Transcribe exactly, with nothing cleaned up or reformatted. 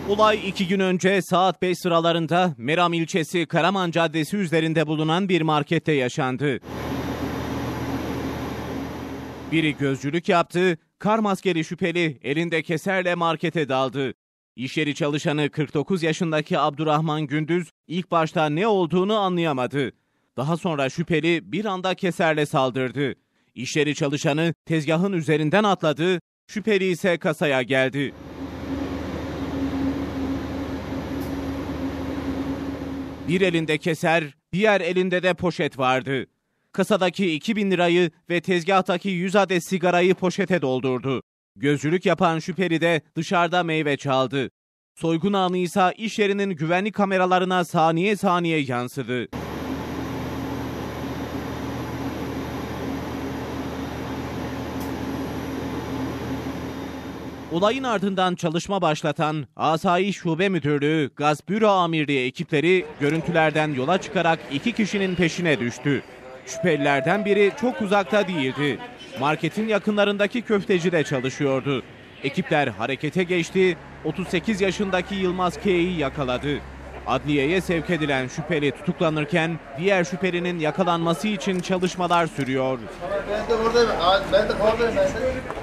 Olay iki gün önce saat beş sıralarında Meram ilçesi Karaman Caddesi üzerinde bulunan bir markette yaşandı. Biri gözcülük yaptı, kar maskeli şüpheli elinde keserle markete daldı. İş yeri çalışanı kırk dokuz yaşındaki Abdurrahman Gündüz ilk başta ne olduğunu anlayamadı. Daha sonra şüpheli bir anda keserle saldırdı. İş yeri çalışanı tezgahın üzerinden atladı, şüpheli ise kasaya geldi. Bir elinde keser, diğer elinde de poşet vardı. Kasadaki iki bin lirayı ve tezgahtaki yüz adet sigarayı poşete doldurdu. Gözcülük yapan şüpheli de dışarıda meyve çaldı. Soygun anı ise iş yerinin güvenlik kameralarına saniye saniye yansıdı. Olayın ardından çalışma başlatan Asayiş Şube Müdürlüğü, Gasp Büro Amirliği ekipleri görüntülerden yola çıkarak iki kişinin peşine düştü. Şüphelilerden biri çok uzakta değildi. Marketin yakınlarındaki köftecide çalışıyordu. Ekipler harekete geçti, otuz sekiz yaşındaki Yılmaz K'yi yakaladı. Adliyeye sevk edilen şüpheli tutuklanırken diğer şüphelinin yakalanması için çalışmalar sürüyor. Ben de buradayım. Ben de buradayım.